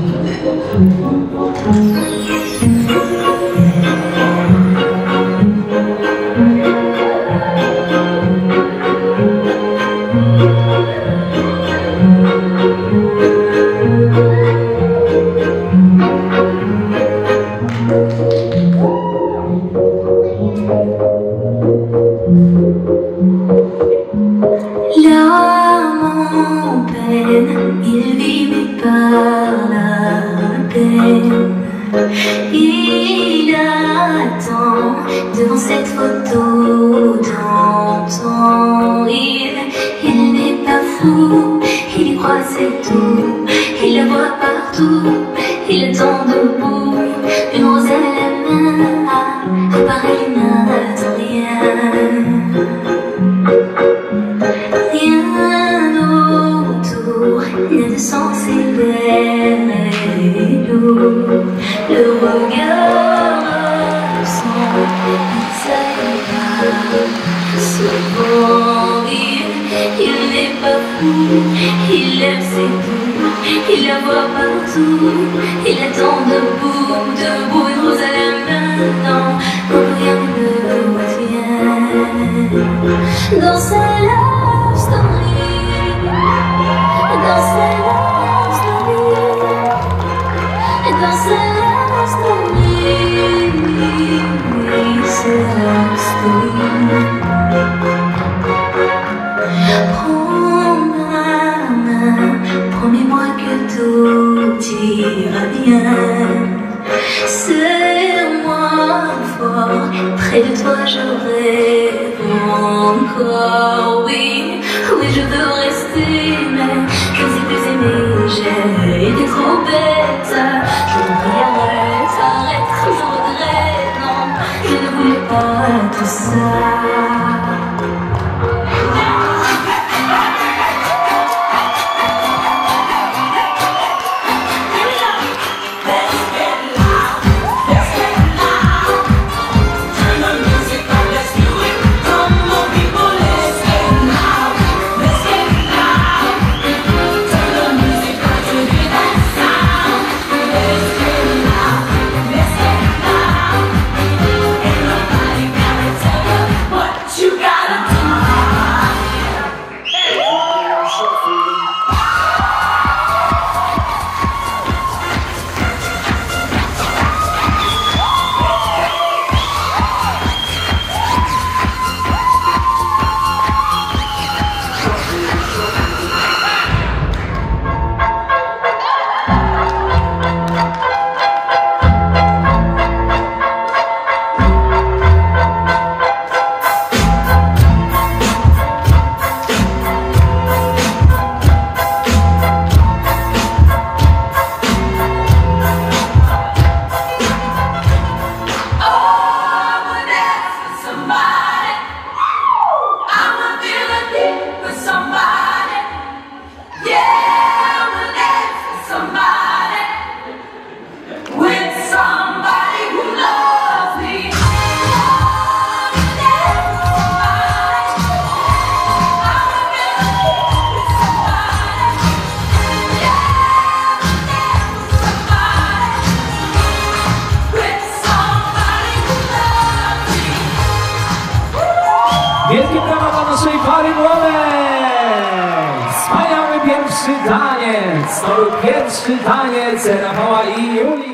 Il vit mais par la peine. Il attend devant cette photo d'antan. Il n'est pas fou, il y croit c'est tout. Il la voit partout, il attend debout. Une rose à la main, pareil il n'attend rien. Rien de sens et lourd. Le regard sans souvent il n'est pas fou, il aime ses goûts, il la voit partout, il attend debout, une rose à la main, non, rien ne revient. Dans sa love story, dans sa love story, dans sa love story, sa love story. Prends ma main, promets-moi que tout ira bien. Serre-moi fort, près de toi je rêve encore. Oui, oui je veux rester, mais je sais plus aimer, j'ai été trop bête. Je t'en prie arrête, je regrette, non, je ne voulais pas tout ça. Wielkie brawa dla naszej pary młodej! Wspaniały pierwszy taniec! To był pierwszy taniec Rafała i Julii.